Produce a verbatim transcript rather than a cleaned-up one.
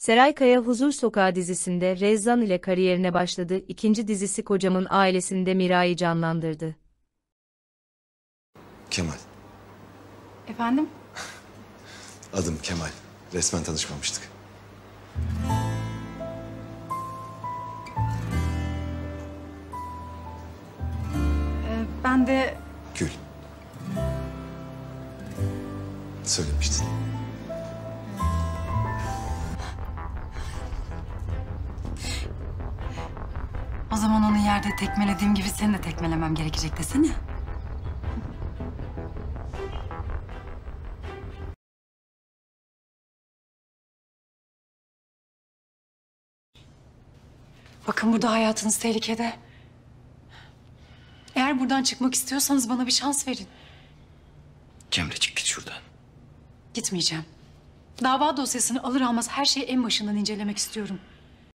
Seray Kaya Huzur Sokağı dizisinde Rezan ile kariyerine başladı. İkinci dizisi Kocamın Ailesi'nde Mira'yı canlandırdı. Kemal. Efendim? Adım Kemal. Resmen tanışmamıştık. Ee, ben de... Gül. Söylemiştin. O zaman onu yerde tekmelediğim gibi seni de tekmelemem gerekecek desene. Bakın burada hayatınız tehlikede. Eğer buradan çıkmak istiyorsanız bana bir şans verin. Cemre çık git şuradan. Gitmeyeceğim. Dava dosyasını alır almaz her şeyi en başından incelemek istiyorum.